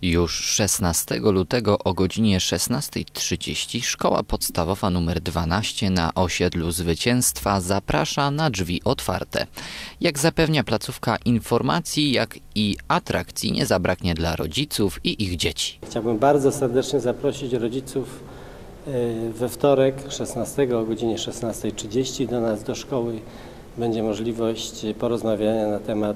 Już 16 lutego o godzinie 16:30 Szkoła Podstawowa nr 12 na osiedlu Zwycięstwa zaprasza na drzwi otwarte. Jak zapewnia placówka, informacji, jak i atrakcji nie zabraknie dla rodziców i ich dzieci. Chciałbym bardzo serdecznie zaprosić rodziców we wtorek 16 o godzinie 16:30 do nas do szkoły. Będzie możliwość porozmawiania na temat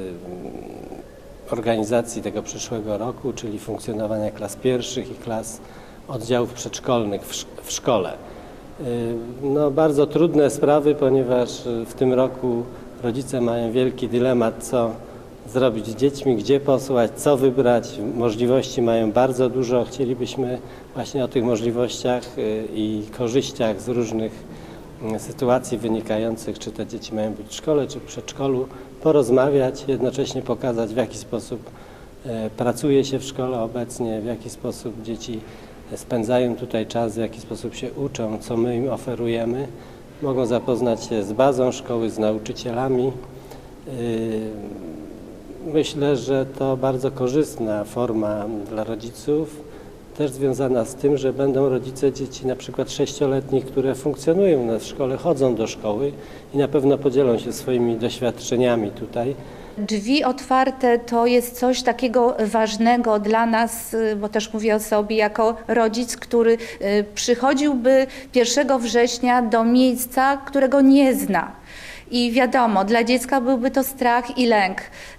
organizacji tego przyszłego roku, czyli funkcjonowania klas pierwszych i klas oddziałów przedszkolnych w szkole. No, bardzo trudne sprawy, ponieważ w tym roku rodzice mają wielki dylemat, co zrobić z dziećmi, gdzie posłać, co wybrać. Możliwości mają bardzo dużo. Chcielibyśmy właśnie o tych możliwościach i korzyściach z różnych sytuacji wynikających, czy te dzieci mają być w szkole, czy w przedszkolu, porozmawiać, jednocześnie pokazać, w jaki sposób pracuje się w szkole obecnie, w jaki sposób dzieci spędzają tutaj czas, w jaki sposób się uczą, co my im oferujemy. Mogą zapoznać się z bazą szkoły, z nauczycielami. Myślę, że to bardzo korzystna forma dla rodziców, też związana z tym, że będą rodzice dzieci na przykład 6-letnich, które funkcjonują u nas w szkole, chodzą do szkoły i na pewno podzielą się swoimi doświadczeniami tutaj. Drzwi otwarte to jest coś takiego ważnego dla nas, bo też mówię o sobie jako rodzic, który przychodziłby 1 września do miejsca, którego nie zna. I wiadomo, dla dziecka byłby to strach i lęk.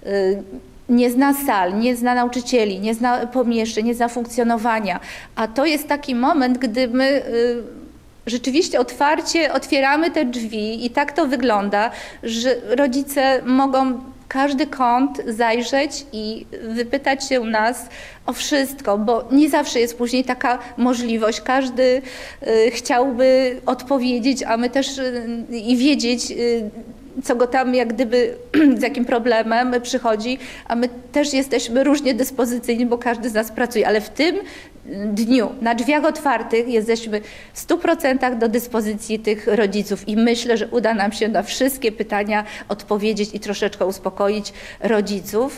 Nie zna sal, nie zna nauczycieli, nie zna pomieszczeń, nie zna funkcjonowania. A to jest taki moment, gdy my rzeczywiście otwarcie otwieramy te drzwi i tak to wygląda, że rodzice mogą każdy kąt zajrzeć i wypytać się u nas o wszystko, bo nie zawsze jest później taka możliwość. Każdy chciałby odpowiedzieć, a my też i wiedzieć, co go tam jak gdyby z jakim problemem przychodzi, a my też jesteśmy różnie dyspozycyjni, bo każdy z nas pracuje, ale w tym dniu na drzwiach otwartych jesteśmy w 100% do dyspozycji tych rodziców i myślę, że uda nam się na wszystkie pytania odpowiedzieć i troszeczkę uspokoić rodziców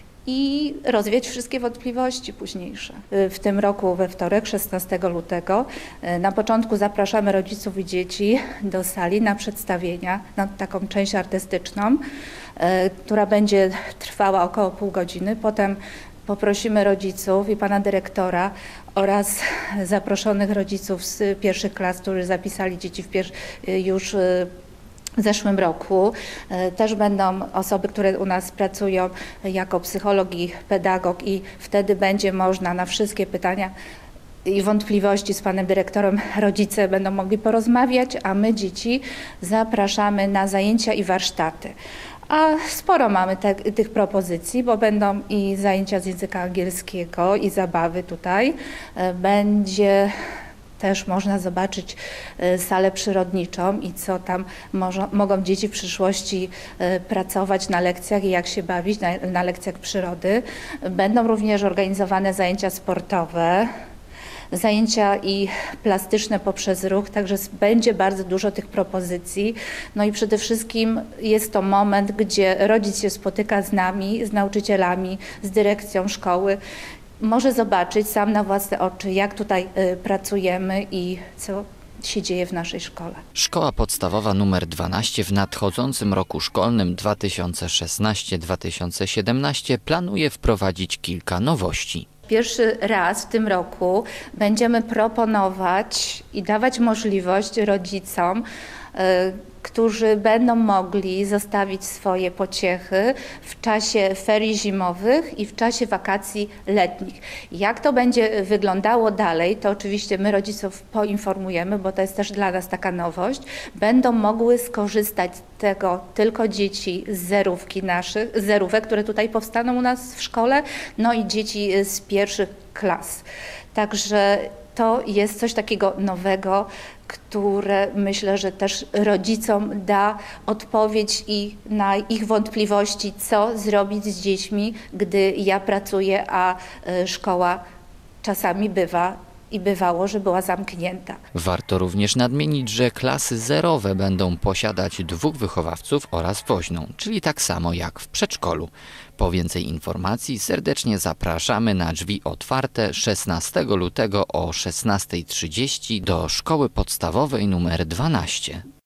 i rozwiać wszystkie wątpliwości późniejsze. W tym roku we wtorek, 16 lutego, na początku zapraszamy rodziców i dzieci do sali na przedstawienia, na taką część artystyczną, która będzie trwała około pół godziny. Potem poprosimy rodziców i pana dyrektora oraz zaproszonych rodziców z pierwszych klas, którzy zapisali dzieci już w zeszłym roku. Też będą osoby, które u nas pracują jako psycholog i pedagog i wtedy będzie można na wszystkie pytania i wątpliwości z panem dyrektorem rodzice będą mogli porozmawiać, a my dzieci zapraszamy na zajęcia i warsztaty. A sporo mamy tych propozycji, bo będą i zajęcia z języka angielskiego i zabawy tutaj. Będzie też można zobaczyć salę przyrodniczą i co tam mogą dzieci w przyszłości pracować na lekcjach i jak się bawić na lekcjach przyrody. Będą również organizowane zajęcia sportowe, zajęcia i plastyczne poprzez ruch, także będzie bardzo dużo tych propozycji. No i przede wszystkim jest to moment, gdzie rodzic się spotyka z nami, z nauczycielami, z dyrekcją szkoły. Może zobaczyć sam na własne oczy, jak tutaj pracujemy i co się dzieje w naszej szkole. Szkoła Podstawowa nr 12 w nadchodzącym roku szkolnym 2016-2017 planuje wprowadzić kilka nowości. Pierwszy raz w tym roku będziemy proponować i dawać możliwość rodzicom, którzy będą mogli zostawić swoje pociechy w czasie ferii zimowych i w czasie wakacji letnich. Jak to będzie wyglądało dalej, to oczywiście my rodziców poinformujemy, bo to jest też dla nas taka nowość. Będą mogły skorzystać z tego tylko dzieci z zerówek, które tutaj powstaną u nas w szkole, no i dzieci z pierwszych klas. Także to jest coś takiego nowego, które myślę, że też rodzicom da odpowiedź i na ich wątpliwości, co zrobić z dziećmi, gdy ja pracuję, a szkoła czasami bywa i bywało, że była zamknięta. Warto również nadmienić, że klasy zerowe będą posiadać 2 wychowawców oraz woźną, czyli tak samo jak w przedszkolu. Po więcej informacji serdecznie zapraszamy na drzwi otwarte 16 lutego o 16:30 do szkoły podstawowej nr 12.